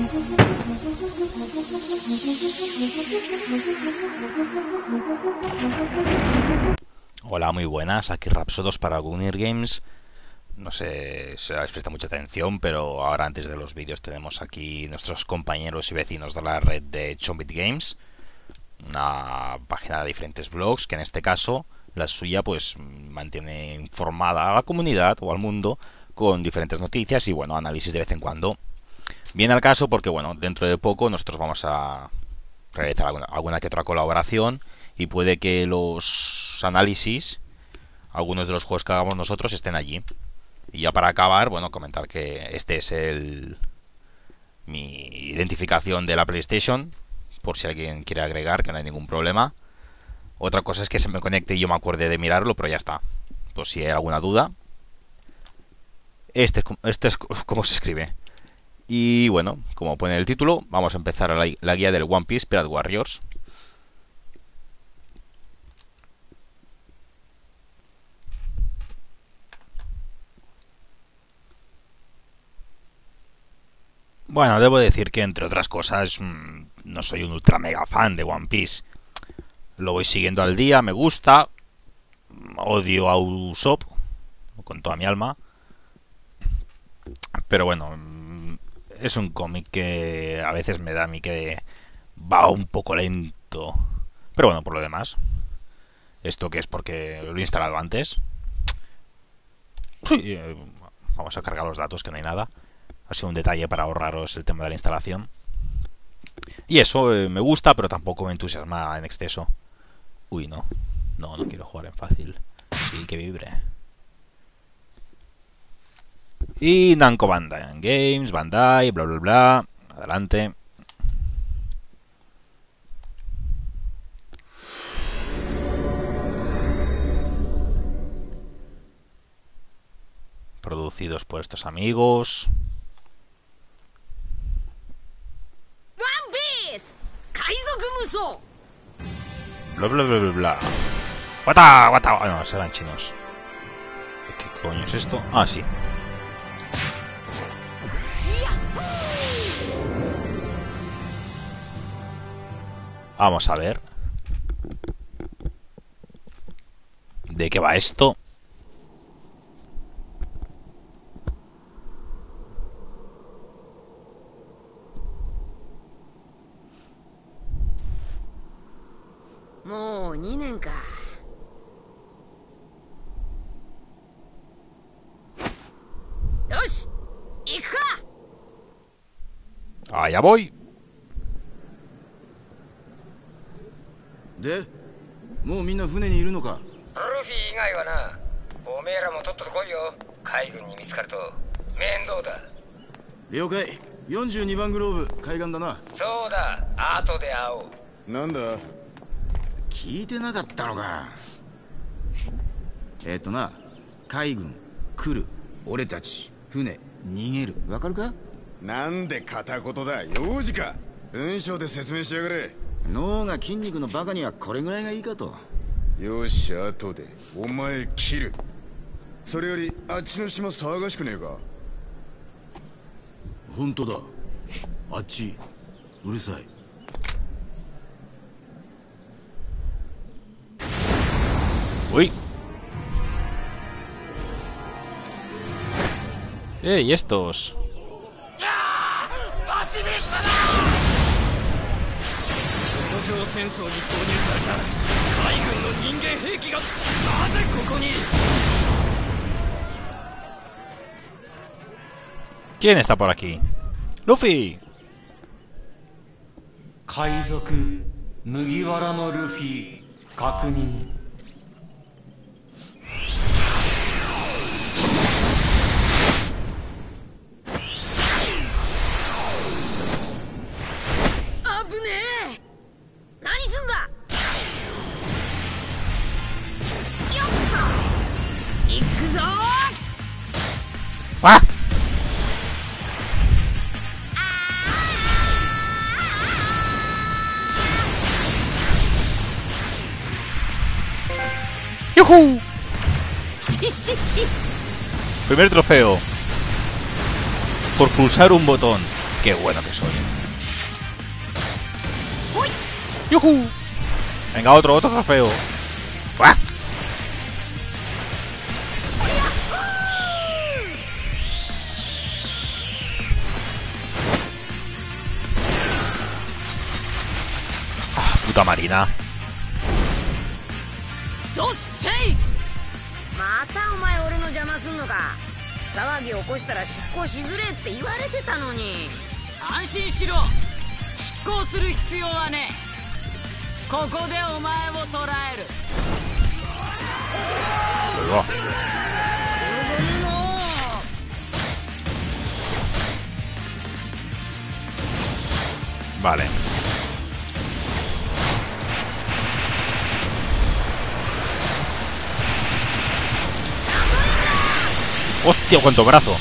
Hola, muy buenas, aquí Rapsodos para Gunir Games. No sé si habéis prestado mucha atención, pero ahora antes de los vídeos tenemos aquí nuestros compañeros y vecinos de la red de Chombit Games, una página de diferentes blogs que en este caso la suya pues mantiene informada a la comunidad o al mundo con diferentes noticias y bueno, análisis de vez en cuando. Viene al caso porque bueno, dentro de poco nosotros vamos a realizar alguna que otra colaboración y puede que los análisis, algunos de los juegos que hagamos nosotros, estén allí. Y ya para acabar, bueno, comentar que este es mi identificación de la PlayStation, por si alguien quiere agregar, que no hay ningún problema. Otra cosa es que se me conecte y yo me acuerde de mirarlo, pero ya está. Por si hay alguna duda. Este es como se escribe. Y bueno, como pone el título, vamos a empezar la guía del One Piece Pirate Warriors. Bueno, debo decir que entre otras cosas no soy un ultra mega fan de One Piece. Lo voy siguiendo al día, me gusta. Odio a Usopp con toda mi alma. Pero bueno, es un cómic que a veces me da a mí que va un poco lento. Pero bueno, por lo demás, esto que es porque lo he instalado antes. Sí, vamos a cargar los datos, que no hay nada. Ha sido un detalle para ahorraros el tema de la instalación. Y eso me gusta, pero tampoco me entusiasma en exceso. Uy, no. No quiero jugar en fácil. Sí, que vibre. Y Namco Bandai Games, Bandai, bla bla bla. Adelante. Producidos por estos amigos. One Piece, Kaizoku Musou. Bla bla bla bla bla. Guata, guata. Ah, no, serán chinos. ¿Qué coño es esto? Ah, sí. Vamos a ver. ¿De qué va esto? Mo 2年か。よし、行くか。 Allá voy. で、もうみんな船にいるのか。 ルフィ以外はな、おめえらもとっとと来いよ。海軍に見つかると面倒だ。 了解。42番グローブ海岸だな。 そうだ、後で会おう。 なんだ、聞いてなかったのか。な、海軍来る、俺たち船逃げる、わかるか。 なんで片言だ、幼児か。文章で説明しやがれ。 脳が筋肉のバカにはこれぐらいがいいかと。 よし、後でお前切る。それよりあっちの島騒がしくねえか。 本当だ、あっちうるさい。 Uy. ¿Y estos? ¿Quién está por aquí? ¡Luffy! 海賊麦わらのルフィ確認。 危ねえ。何すんだ。よっと。行くぞー。 ¡Ah! ¡Yujú! Primer trofeo. Por pulsar un botón. Qué bueno que soy. ¡Yujú! Venga, otro trofeo. ¡Fua! Ah, puta Marina. どっせい。またお前俺の邪魔すんのか。騒ぎ起こしたら出航しづれって言われてたのに。 安心しろ。出航する必要はねえ。ここでお前を捕らえる。 うわ。Vale. ¡Hostia, cuánto brazo!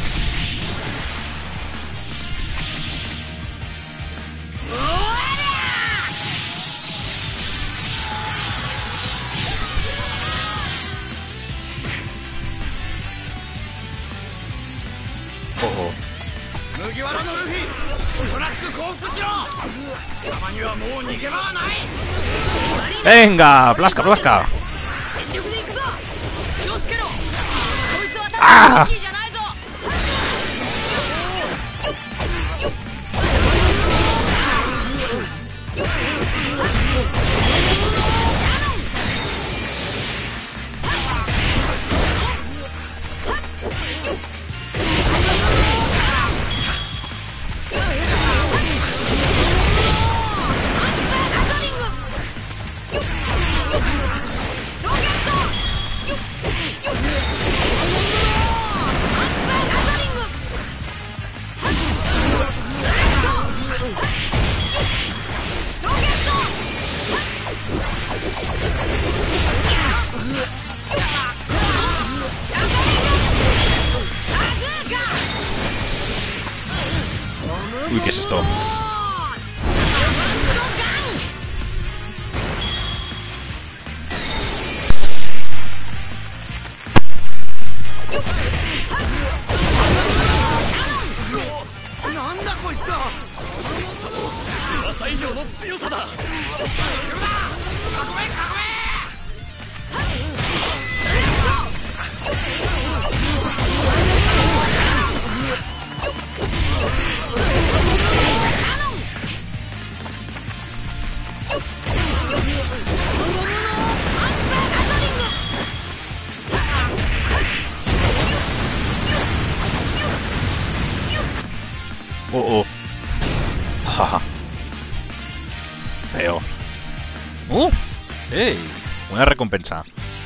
Oh, oh. 麦わらのルフィ、おとなしく降伏しろ。貴様にはもう逃げ場はない。 ¡Venga! ¡Plasca, plasca! 全力で行くぞ。気をつけろ。こいつはあーただのじゃないぞ。 Uy, ¿qué es esto? Oh, oh. Jaja. Feo. ¡Ey! Una recompensa.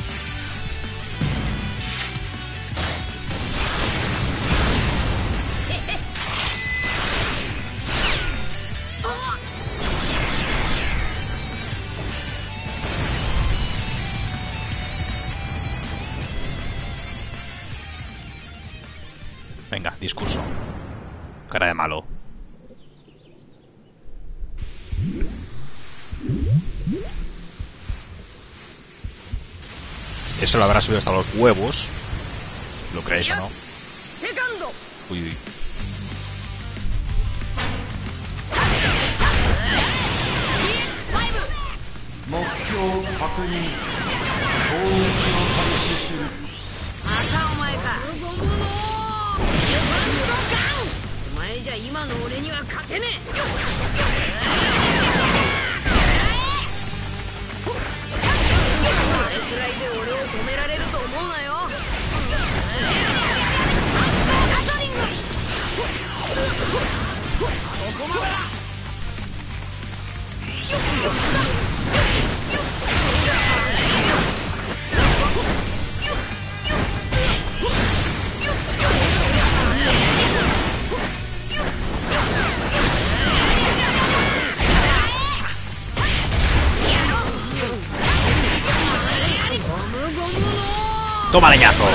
Venga, discurso. Cara de malo. Eso lo habrá subido hasta los huevos. ¿Lo creéis o no? Uy, uy. ¡Toma leñazo!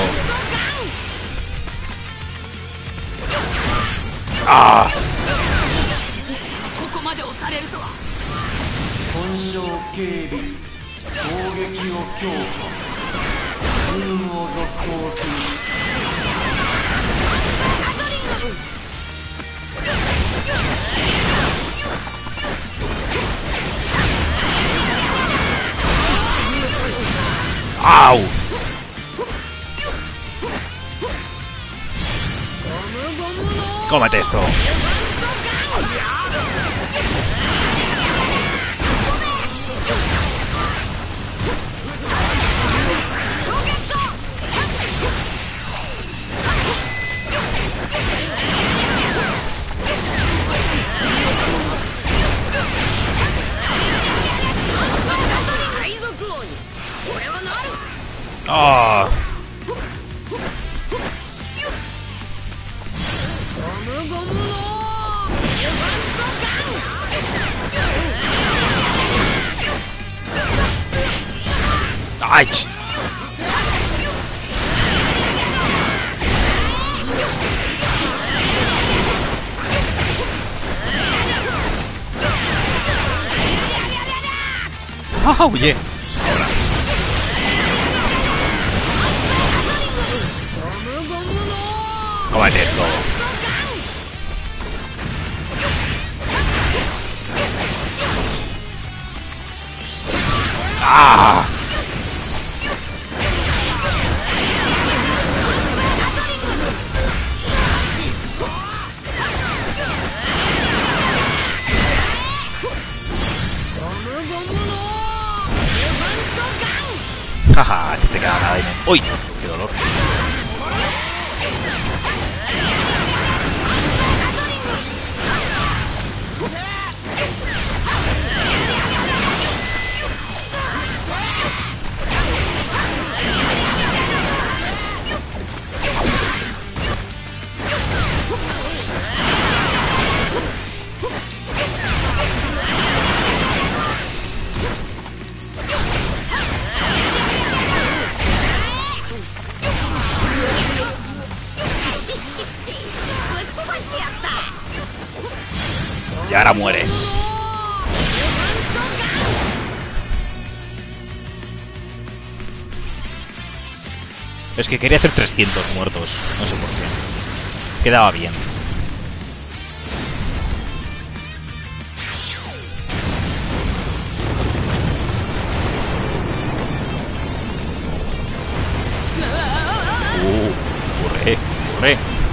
¡Ah! ここまで押されるとは。 損傷警備、攻撃を強化、任務を続行する。 ¡Au! ¡Cómete esto! ¡Ah! ¡Ay! ¡Ah, huye! ¡Cómete esto! ¡Ah! Jaja, este te queda nada de... ¡Uy! ¡Qué dolor! Y ahora mueres. Es que quería hacer 300 muertos. No sé por qué. Quedaba bien. Corre, corre.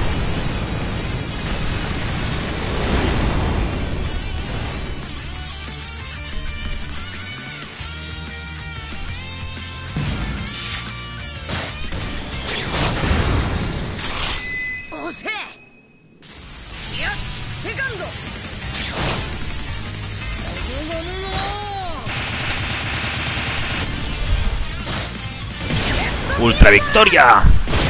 ¡Ultra victoria!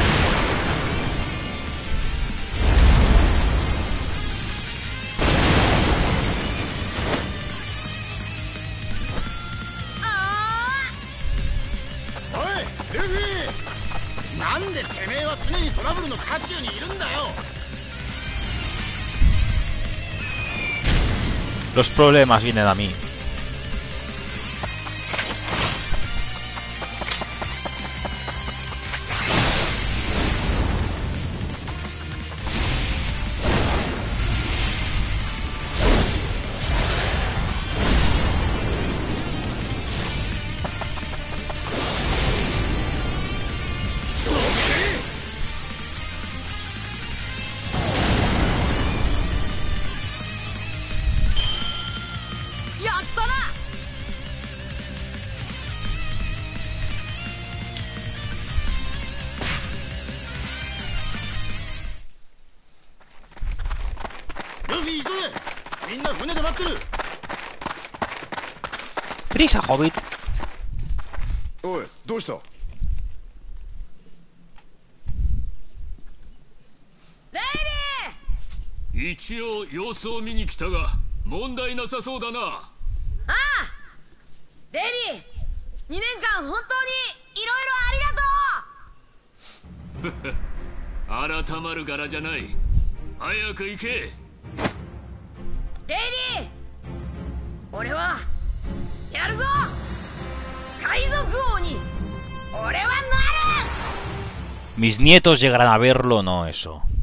Los problemas vienen a mí. ¡Prisa, Hobbit! おい、どうした？ レイリー！ 一応様子を見に来たが問題なさそうだな。 ああ、レイリー、2年間本当にいろいろありがとう。 改まる柄じゃない。早く行け。 レイリー、俺はやるぞ。海賊王に俺はなる。 Mis nietos llegarán a verlo, no eso.